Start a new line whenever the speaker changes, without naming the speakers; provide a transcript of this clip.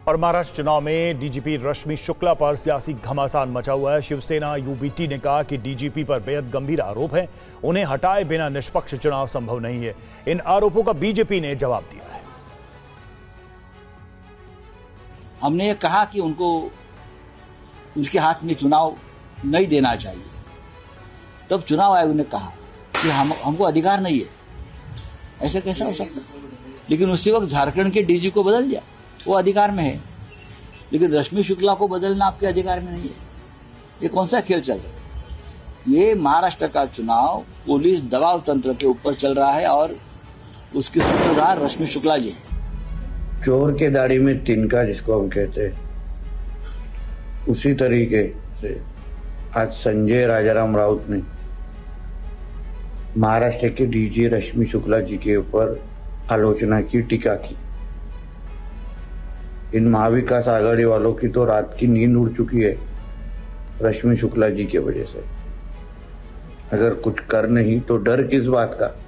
और महाराष्ट्र चुनाव में डीजीपी रश्मि शुक्ला पर सियासी घमासान मचा हुआ है। शिवसेना यूबीटी ने कहा कि डीजीपी पर बेहद गंभीर आरोप हैं, उन्हें हटाए बिना निष्पक्ष चुनाव संभव नहीं है। इन आरोपों का बीजेपी ने जवाब दिया है।
हमने कहा कि उनको उसके हाथ में चुनाव नहीं देना चाहिए। तब चुनाव आयोग ने कहा कि हमको अधिकार नहीं है। ऐसा कैसा हो सकता? लेकिन उसी वक्त झारखंड के डीजी को बदल दिया, वो अधिकार में है, लेकिन रश्मि शुक्ला को बदलना आपके अधिकार में नहीं है। ये कौन सा खेल चल रहा है? ये महाराष्ट्र का चुनाव पुलिस दबाव तंत्र के ऊपर चल रहा है और उसके सूत्रधार रश्मि शुक्ला जी।
चोर के दाढ़ी में तिनका जिसको हम कहते हैं, उसी तरीके से आज संजय राजाराम राउत ने महाराष्ट्र के डीजी रश्मि शुक्ला जी के ऊपर आलोचना की, टीका की। इन महाविकास आघाड़ी वालों की तो रात की नींद उड़ चुकी है रश्मि शुक्ला जी की वजह से। अगर कुछ कर नहीं तो डर किस बात का?